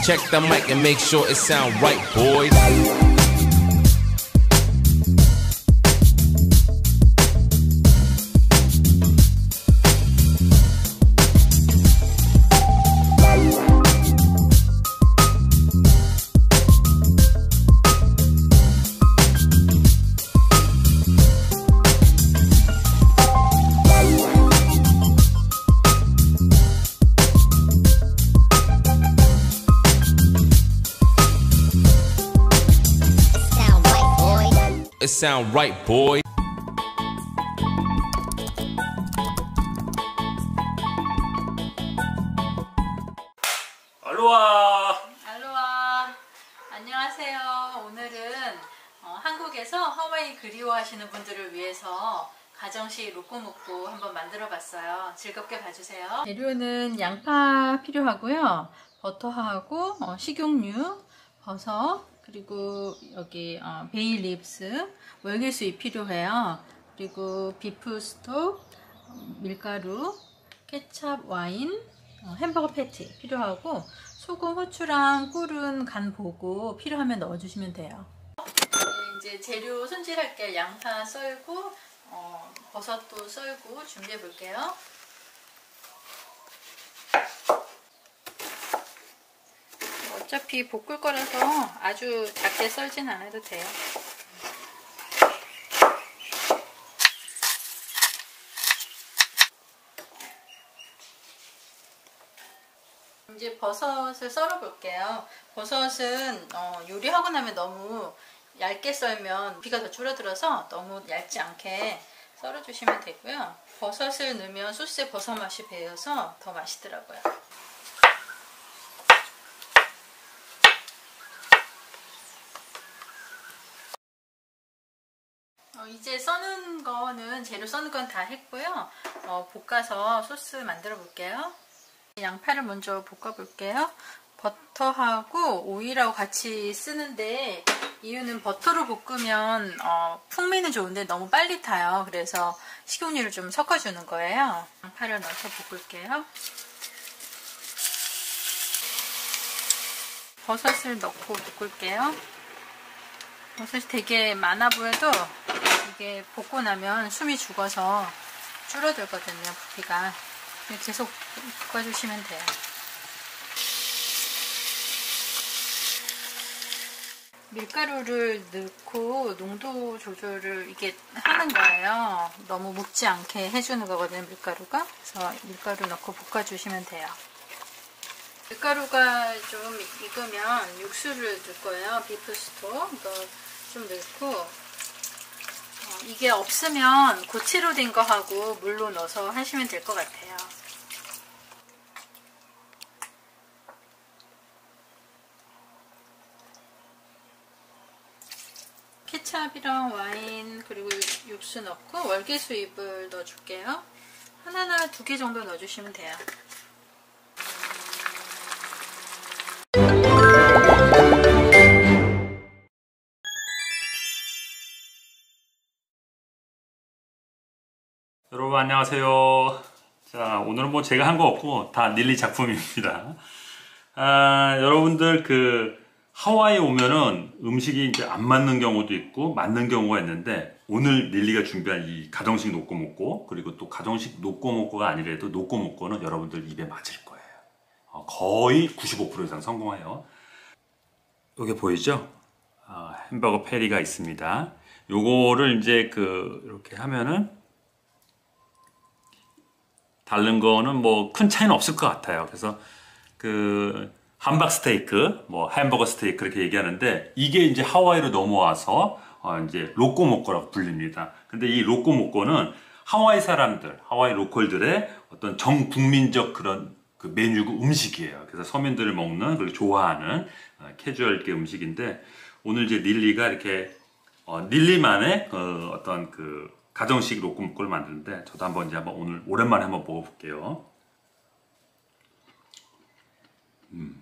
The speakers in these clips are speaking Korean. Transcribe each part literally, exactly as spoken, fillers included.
Check the mic and make sure it sound right, boys. It sound right, boy. 알로하. 알로하. 안녕하세요. 오늘은 어, 한국에서 하와이 그리워하시는 분들을 위해서 가정식 로꼬모꼬 한번 만들어 봤어요. 즐겁게 봐주세요. 재료는 양파 필요하고요. 버터하고 어, 식용유, 버섯, 그리고 여기 어, 베이립스, 월계수잎 필요해요. 그리고 비프 스톡, 어, 밀가루, 케찹, 와인, 어, 햄버거 패티 필요하고, 소금, 후추랑 꿀은 간 보고 필요하면 넣어주시면 돼요. 이제 재료 손질할게요. 양파 썰고 어, 버섯도 썰고 준비해 볼게요. 어차피 볶을 거라서 아주 작게 썰진 않아도 돼요. 이제 버섯을 썰어 볼게요. 버섯은 어, 요리하고 나면 너무 얇게 썰면 비가 더 줄어들어서 너무 얇지 않게 썰어 주시면 되고요. 버섯을 넣으면 소스에 버섯 맛이 배어서 더 맛있더라고요. 어, 이제 써는 거는 재료 써는 건 다 했고요. 어, 볶아서 소스 만들어 볼게요. 양파를 먼저 볶아 볼게요. 버터하고 오일하고 같이 쓰는데 이유는 버터로 볶으면 어, 풍미는 좋은데 너무 빨리 타요. 그래서 식용유를 좀 섞어주는 거예요. 양파를 넣어서 볶을게요. 버섯을 넣고 볶을게요. 버섯이 되게 많아 보여도 이게 볶고 나면 숨이 죽어서 줄어들거든요. 부피가. 계속 볶아주시면 돼요. 밀가루를 넣고 농도 조절을 이게 하는 거예요. 너무 묵지 않게 해주는 거거든요, 밀가루가. 그래서 밀가루 넣고 볶아주시면 돼요. 밀가루가 좀 익으면 육수를 넣을 거예요. 비프 스톡 이거 좀 넣고, 어, 이게 없으면 고체로 된 거 하고 물로 넣어서 하시면 될 것 같아요. 케찹이랑 와인 그리고 육수 넣고 월계수잎을 넣어줄게요. 하나나 두 개 정도 넣어주시면 돼요. 여러분 안녕하세요. 자, 오늘은 뭐 제가 한 거 없고 다 닐리 작품입니다. 아, 여러분들 그 하와이 오면은 음식이 이제 안 맞는 경우도 있고 맞는 경우가 있는데, 오늘 닐리가 준비한 이 가정식 노꼬모꼬, 그리고 또 가정식 노꼬모꼬가 아니래도 노꼬모꼬는 여러분들 입에 맞을 거예요. 어, 거의 구십오 퍼센트 이상 성공해요. 여기 보이죠? 어, 햄버거 패티가 있습니다. 요거를 이제 그 이렇게 하면은 다른 거는 뭐 큰 차이는 없을 것 같아요. 그래서 그 함박 스테이크, 뭐 햄버거 스테이크 이렇게 얘기하는데, 이게 이제 하와이로 넘어와서 어 이제 로꼬모꼬라고 불립니다. 근데 이 로꼬모꼬는 하와이 사람들, 하와이 로컬들의 어떤 정국민적 그런 그 메뉴고 음식이에요. 그래서 서민들을 먹는, 그리고 좋아하는 어, 캐주얼계 음식인데, 오늘 이제 닐리가 이렇게 어, 닐리만의 어, 어떤 그 가정식 로꼬모꼬를 만드는데, 저도 한번 이제 한번 오늘 오랜만에 한번 먹어볼게요. 음.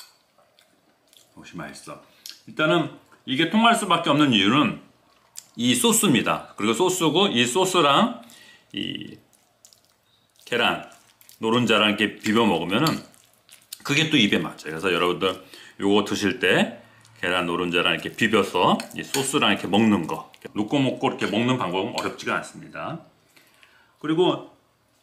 역시 맛있어. 일단은 이게 통할 수밖에 없는 이유는 이 소스입니다. 그리고 소스고, 이 소스랑 이 계란, 노른자랑 이렇게 비벼 먹으면은 그게 또 입에 맞아요. 그래서 여러분들 요거 드실 때 계란 노른자랑 이렇게 비벼서 이 소스랑 이렇게 먹는 거, 놓고 먹고 이렇게 먹는 방법은 어렵지가 않습니다. 그리고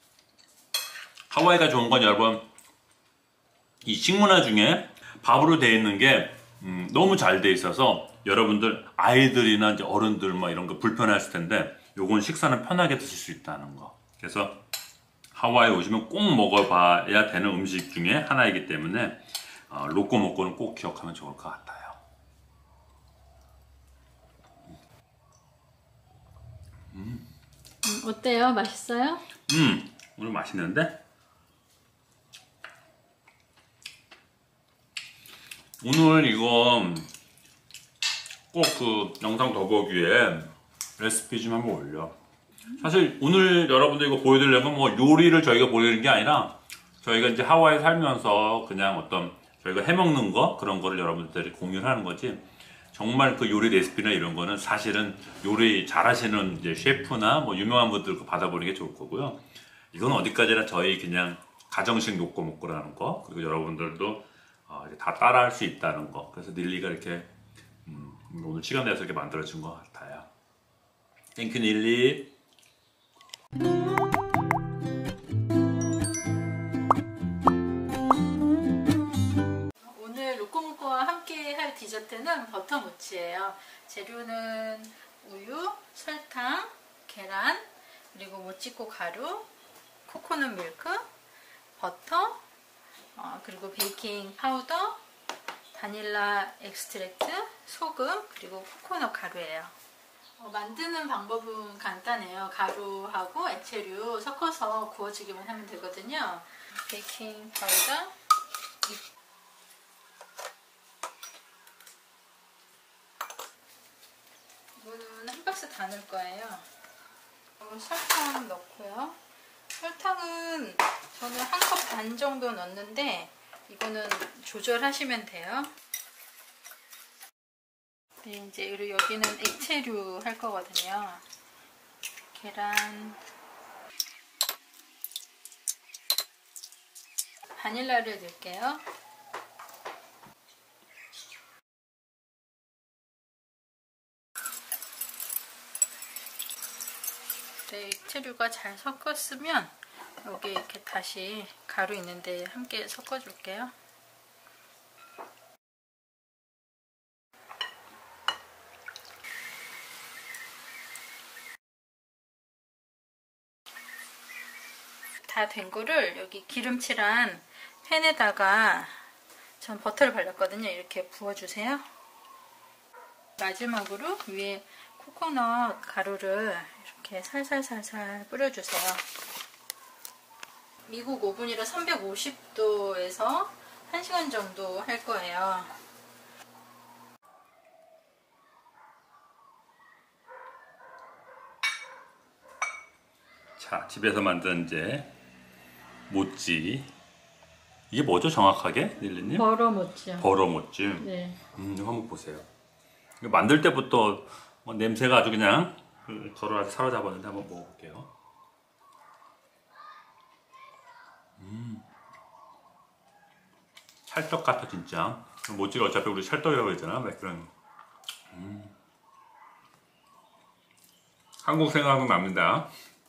하와이가 좋은 건 여러분, 이 식문화 중에 밥으로 되어 있는 게 음, 너무 잘 돼 있어서 여러분들 아이들이나 이제 어른들 뭐 이런 거 불편했을 텐데 요건 식사는 편하게 드실 수 있다는 거. 그래서 하와이 오시면 꼭 먹어봐야 되는 음식 중에 하나이기 때문에 어, 로꼬모꼬는 꼭 기억하면 좋을 것 같아요. 음, 어때요? 맛있어요? 음, 오늘 맛있는데? 오늘 이거 꼭 그 영상 더보기에 레시피 좀 한번 올려. 사실 오늘 여러분들 이거 보여드리려면 뭐 요리를 저희가 보여드리는 게 아니라 저희가 이제 하와이 살면서 그냥 어떤 저희가 해먹는 거 그런 거를 여러분들이 공유를 하는 거지, 정말 그 요리 레시피나 이런 거는 사실은 요리 잘하시는 이제 셰프나 뭐 유명한 분들 거 받아보는 게 좋을 거고요. 이건 어디까지나 저희 그냥 가정식 놓고먹고라는 거, 그리고 여러분들도 어, 다 따라할 수 있다는 거. 그래서 닐리가 이렇게 음, 오늘 시간 내서 이렇게 만들어준 것 같아요. 땡큐 닐리. 오늘 로꼬모꼬와 함께 할 디저트는 버터모치예요. 재료는 우유, 설탕, 계란, 그리고 모찌코 가루, 코코넛 밀크, 버터, 어, 그리고 베이킹 파우더, 바닐라 엑스트랙트, 소금, 그리고 코코넛 가루예요. 어, 만드는 방법은 간단해요. 가루하고 액체류 섞어서 구워주기만 하면 되거든요. 베이킹 파우더, 이거는 한 박스 다 넣을 거예요. 설탕 넣고요. 설탕은 저는 한 컵 반 정도 넣는데 이거는 조절하시면 돼요. 네, 이제 여기는 액체류 할 거거든요. 계란, 바닐라를 넣을게요. 네, 액체류가 잘 섞었으면 여기 이렇게 다시 가루 있는데 함께 섞어줄게요. 다 된 거를 여기 기름칠한 팬에다가 전 버터를 발랐거든요. 이렇게 부어주세요. 마지막으로 위에 코코넛 가루를 이렇게 살살살살 뿌려주세요. 미국 오븐이라 삼백오십 도에서 한 시간 정도 할 거예요. 자, 집에서 만든 이제 모찌. 이게 뭐죠 정확하게, 닐리님? 버러모찌요. 버러모찌. 네. 음, 이거 한번 보세요. 이거 만들 때부터 뭐 냄새가 아주 그냥 그 저를 아주 사로잡았는데 한번 먹어볼게요. 음, 찰떡 같아 진짜. 모찌가 어차피 우리 찰떡이라고 그러잖아. 막 그런. 음. 한국 생각하면 납니다.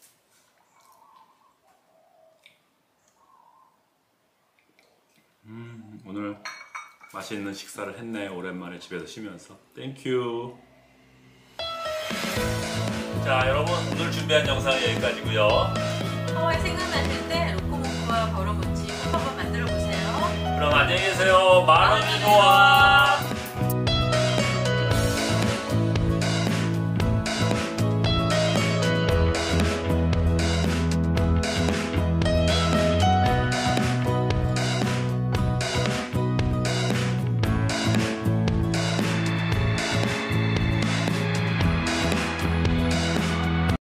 음, 오늘 맛있는 식사를 했네. 오랜만에 집에서 쉬면서. 땡큐. 자, 여러분 오늘 준비한 영상은 여기까지고요. 하와이 생각나실 때 로꼬모코와 버러모찌 꼭 한번 만들어 보세요. 그럼 안녕히 계세요. 만원이 좋아.